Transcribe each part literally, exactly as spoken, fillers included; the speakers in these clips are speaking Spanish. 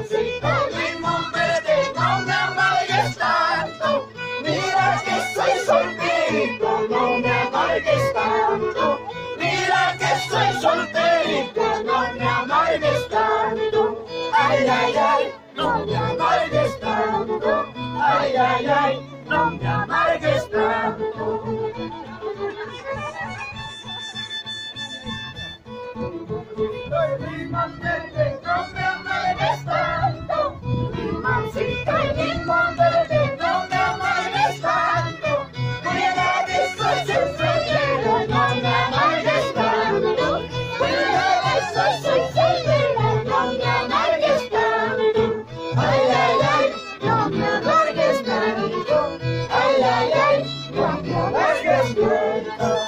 limoncito, limón verde, no me amargues tanto. Mira que soy solterito, no me amargues tanto. Mira que soy solterito, no me amargues tanto. Ay, ay, ay, no me amargues tanto. Ay, ay, ay, no me amargues tanto. Limón verde, no me amargues tanto. Limoncito y limón verde, no me amargues tanto. Mira que soy soltero, no me amargues tanto. Mira que soy soltero, no me amargues tanto. Ay, ay, ay, no me amargues tanto. Ay, ay, ay, no me amargues tanto.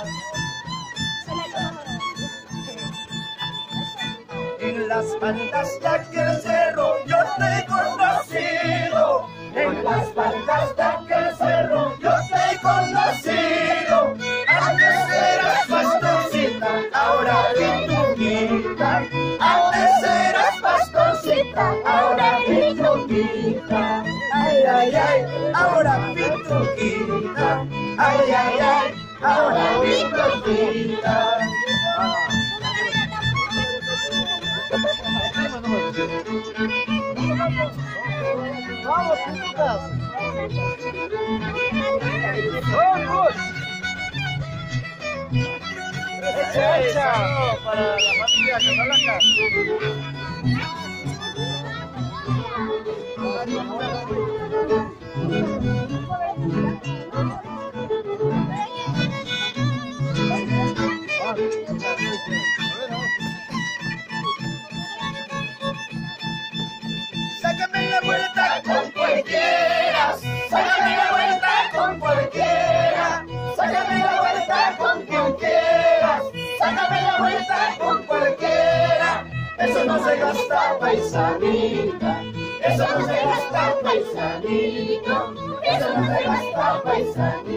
En las faldas de aquel cerro yo te he conocido. En las faldas de aquel cerro yo te he conocido. Antes eras pastorcita, ahora pituquita. Antes eras pastorcita, ahora pituquita. Ay, ay, ay, ahora pituquita. Ay, ay, ay, ahora pituquita. Vamos, chicas. Vamos. Hecha, hecha. Para la familia Casablanca. Sácame la vuelta con cualquiera, sácame la vuelta con cualquiera, sácame la vuelta con cualquiera, sácame la vuelta con cualquiera. Eso no se gasta, paisanita, eso no se gasta, paisanito, eso no se gasta, paisanito.